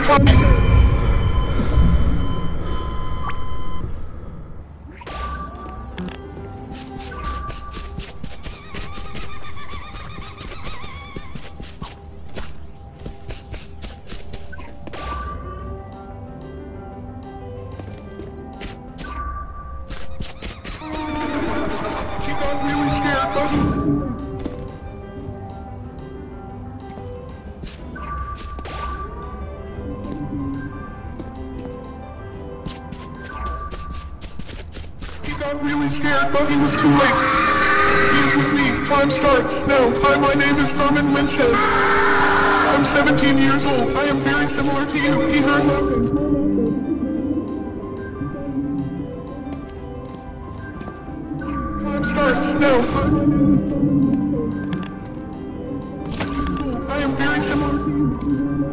Really scared, buddy. Got really scared, but he was too late. He is with me. Time starts now. Hi, my name is Herman Winstead. I'm 17 years old. I am very similar to you. He heard nothing. Time starts now. I am very similar to you.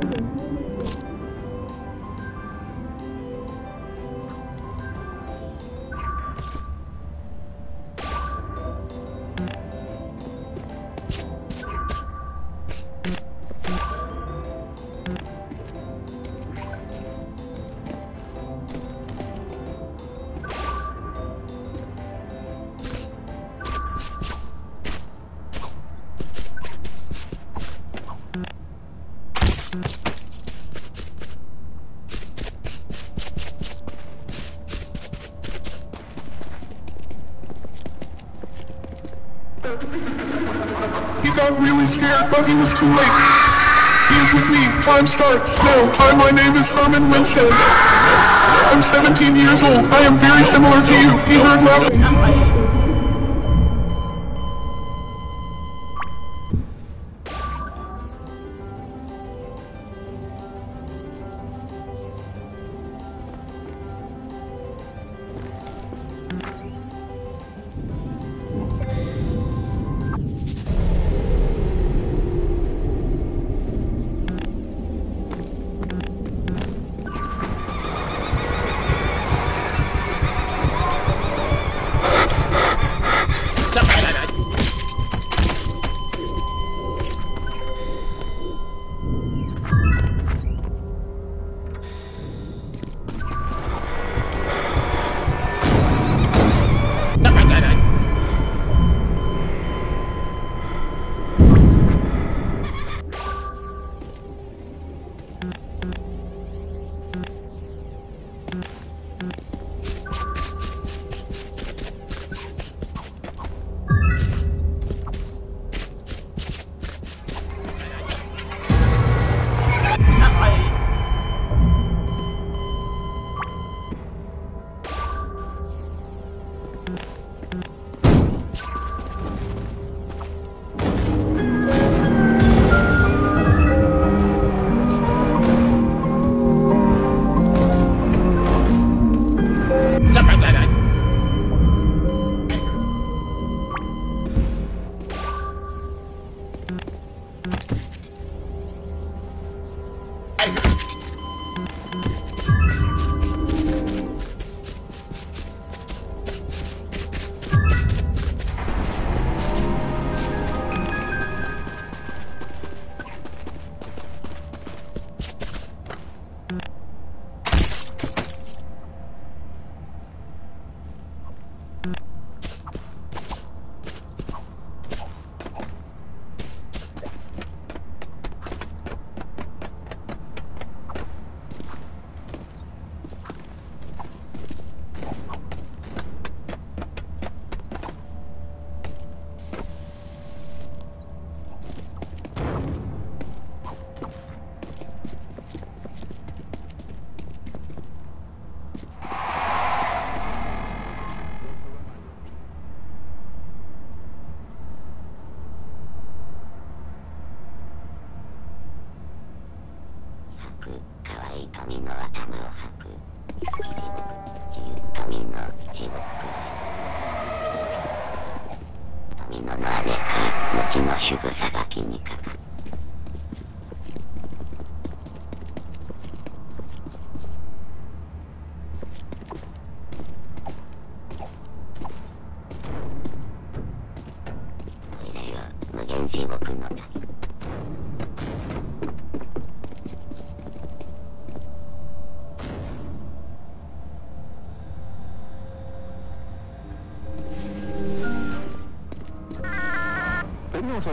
He got really scared, but he was too late. He is with me. Time starts now. Hi, my name is Herman Winstead. I'm 17 years old. I am very similar to you. He heard nothing.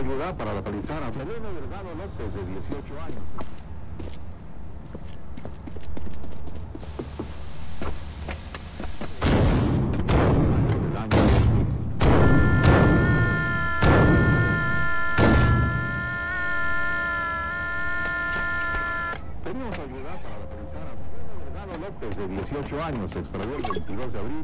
ayuda para localizar a Selene Delgado López, de 18 años. Pedimos ayuda para localizar a Selene Delgado López, de 18 años, se extravió el 22 de abril.